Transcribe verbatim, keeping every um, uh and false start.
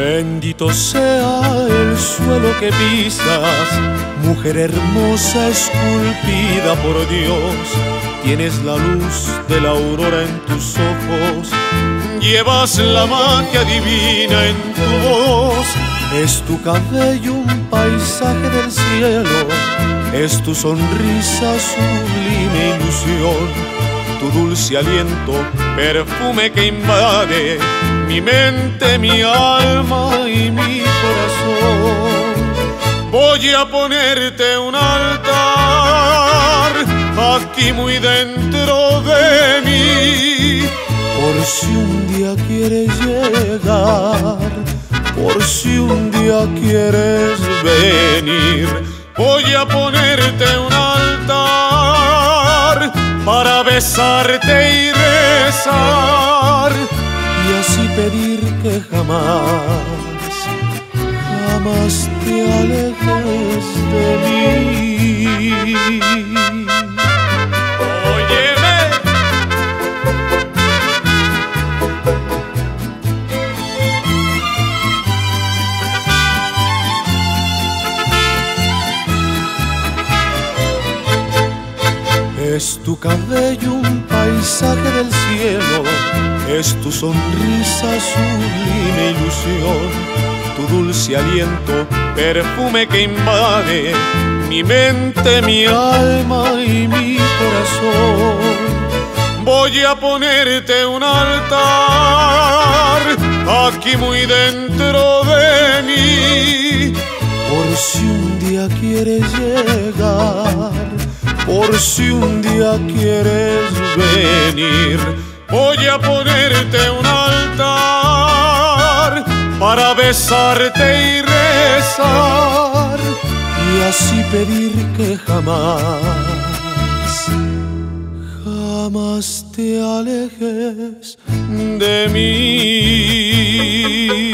Bendito sea el suelo que pisas, mujer hermosa esculpida por Dios. Tienes la luz de la aurora en tus ojos, llevas la magia divina en tu voz. Es tu cabello un paisaje del cielo, es tu sonrisa sublime ilusión, tu dulce aliento, perfume que invade mi mente, mi alma y mi corazón. Voy a ponerte un altar aquí muy dentro de mí, por si un día quieres llegar, por si un día quieres venir. Voy a ponerte un altar para besarte y rezar, y así pedir que jamás, jamás te alejes de mí. Óyeme. Es tu cabello un paisaje del cielo, es tu sonrisa sublime ilusión, tu dulce aliento, perfume que invade mi mente, mi alma y mi corazón. Voy a ponerte un altar aquí muy dentro de mí, por si un día quieres llegar, por si un día quieres venir. Voy a ponerte un altar para besarte y rezar, y así pedir que jamás, jamás te alejes de mí.